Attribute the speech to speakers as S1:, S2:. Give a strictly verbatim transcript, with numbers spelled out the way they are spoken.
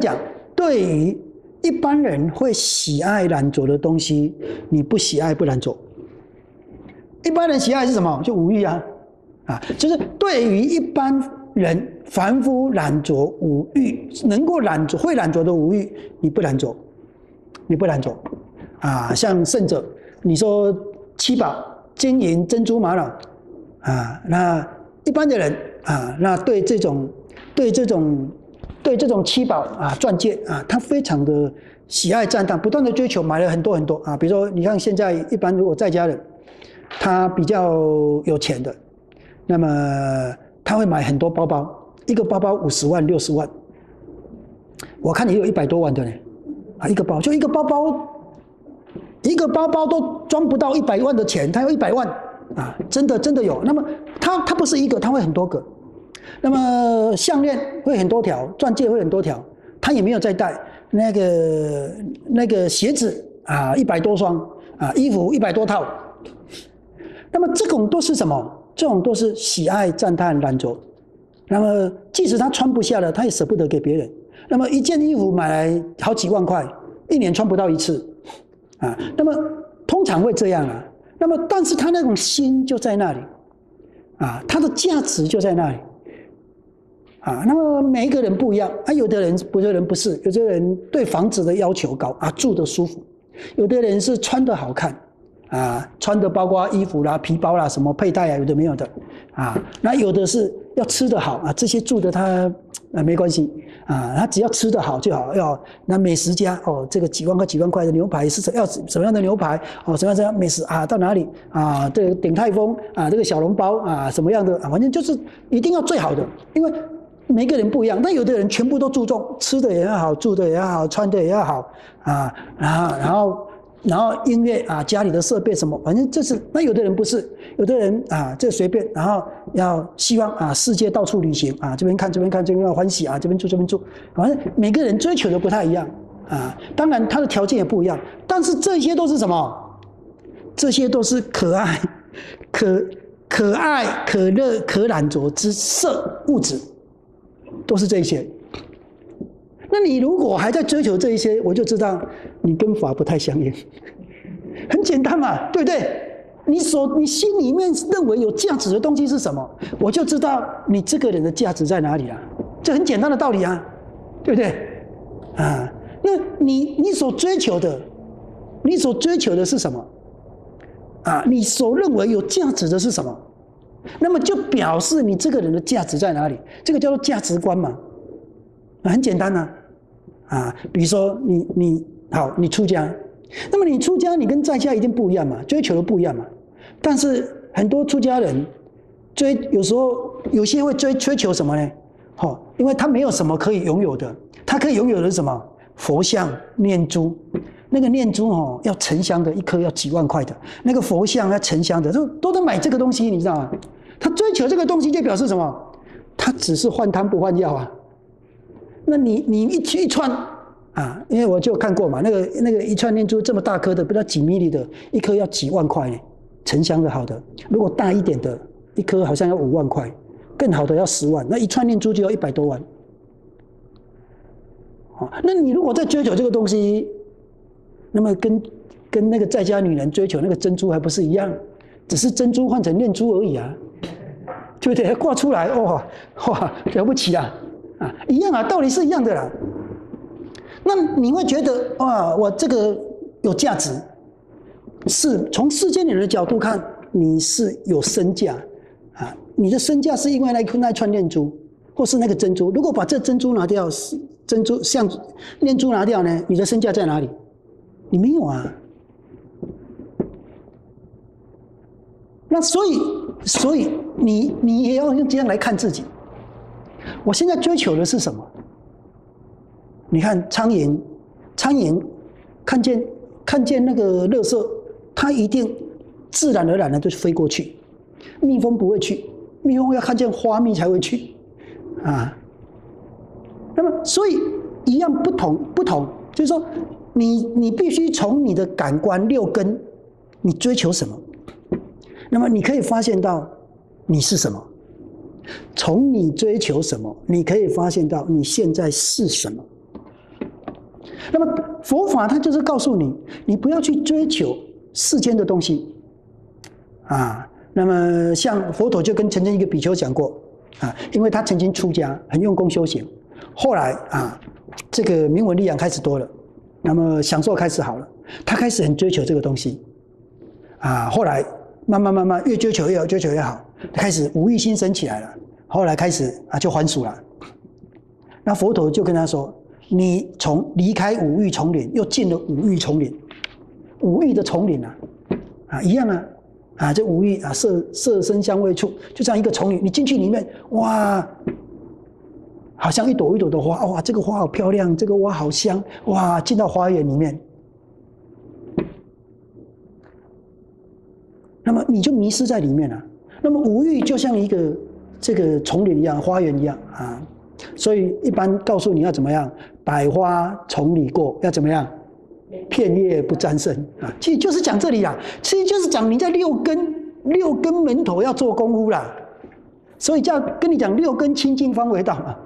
S1: 讲，对于一般人会喜爱染着的东西，你不喜爱不染着。一般人喜爱是什么？就五欲啊，啊，就是对于一般人凡夫染着五欲，能够染着会染着的五欲，你不染着，你不染着，啊，像圣者，你说七宝、金银、珍珠、玛瑙，啊，那一般的人啊，那对这种对这种对这种七宝啊、钻戒啊，他非常的喜爱赞叹，不断的追求，买了很多很多啊。比如说，你看现在一般如果在家人，他比较有钱的，那么他会买很多包包，一个包包五十万、六十万，我看也有一百多万的呢，啊，一个包就一个包包，一个包包都装不到一百万的钱，他有一百万啊，真的真的有。那么他他不是一个，他会很多个。那么项链会很多条，钻戒会很多条，他也没有再戴。那个那个鞋子啊，一百多双啊，衣服一百多套。那么这种都是什么？这种都是喜爱赞叹染着。那么即使他穿不下了，他也舍不得给别人。那么一件衣服买来好几万块，一年穿不到一次啊。那么通常会这样啊。那么但是他那种心就在那里啊，他的价值就在那里。啊，那么每一个人不一样啊，有的人有的人不是，有的人对房子的要求高啊，住得舒服；有的人是穿得好看啊，穿的包括衣服啦、皮包啦、什么佩戴啊，有的没有的啊。那有的是要吃得好啊，这些住的他啊没关系啊，他只要吃得好就好。要那美食家哦，这个几万块几万块的牛排是要什么样的牛排哦，什么样什么美食啊？到哪里啊？这个鼎泰丰啊，这个小笼包啊，什么样的啊？反正就是一定要最好的，因为每个人不一样，但有的人全部都注重吃的也要好，住的也要好，穿的也要好啊，然后然后然后音乐啊，家里的设备什么，反正这是。那有的人不是，有的人啊，这随便，然后要希望啊，世界到处旅行啊，这边看这边看，这边要欢喜啊，这边住这边住，反正每个人追求的不太一样啊。当然他的条件也不一样，但是这些都是什么？这些都是可爱、可可爱、可乐、可染着之色物质。都是这一些。那你如果还在追求这一些，我就知道你跟法不太相应。很简单嘛，对不对？你所你心里面认为有价值的东西是什么，我就知道你这个人的价值在哪里了。这很简单的道理啊，对不对？啊，那你你所追求的，你所追求的是什么？啊，你所认为有价值的是什么？那么就表示你这个人的价值在哪里？这个叫做价值观嘛，很简单啊，啊，比如说你你好，你出家，那么你出家，你跟在家一定不一样嘛，追求的不一样嘛。但是很多出家人追，有时候有些会追追求什么呢？哦，因为他没有什么可以拥有的，他可以拥有的是什么？佛像、念珠。那个念珠哦，要沉香的，一颗要几万块的；那个佛像要沉香的，都都在买这个东西，你知道吗？他追求这个东西，就表示什么？他只是换汤不换药啊。那你你一一串啊，因为我就看过嘛，那个那个一串念珠这么大颗的，不知道几米里的，一颗要几万块呢，沉香的好的。如果大一点的，一颗好像要五万块，更好的要十万，那一串念珠就要一百多万。哦，那你如果在追求这个东西，那么跟跟那个在家女人追求那个珍珠还不是一样？只是珍珠换成念珠而已啊，对不对？挂出来，哇哇，了不起啊！啊，一样啊，道理是一样的啦。那你会觉得哇，我这个有价值，是从世间人的角度看，你是有身价啊，你的身价是因为那那串念珠，或是那个珍珠。如果把这珍珠拿掉，珍珠像念珠拿掉呢，你的身价在哪里？你没有啊。那所以，所以你你也要用这样来看自己。我现在追求的是什么？你看苍蝇，苍蝇看见看见那个垃圾，它一定自然而然的就飞过去。蜜蜂不会去，蜜蜂要看见花蜜才会去啊。那么，所以一样不同不同，就是说。你你必须从你的感官六根，你追求什么？那么你可以发现到你是什么。从你追求什么，你可以发现到你现在是什么。 那么佛法它就是告诉你，你不要去追求世间的东西啊。那么像佛陀就跟曾经一个比丘讲过啊，因为他曾经出家，很用功修行，后来啊，这个名闻利养开始多了，那么享受开始好了，他开始很追求这个东西啊，后来慢慢慢慢越追求越好，追求越好，开始无欲心生起来了，后来开始啊就还俗了。那佛陀就跟他说，你从离开五欲丛林，又进了五欲丛林，五欲的丛林啊，啊一样啊，啊这五欲啊色色声香味触，就这样一个丛林，你进去里面，哇，好像一朵一朵的花，哇，这个花好漂亮，这个花好香，哇，进到花园里面，那么你就迷失在里面了。那么五欲就像一个这个丛林一样，花园一样啊。所以一般告诉你要怎么样，百花丛里过，要怎么样，片叶不沾身啊。其实就是讲这里啦，其实就是讲你在六根六根门头要做功夫啦。所以叫跟你讲六根清净方为道嘛。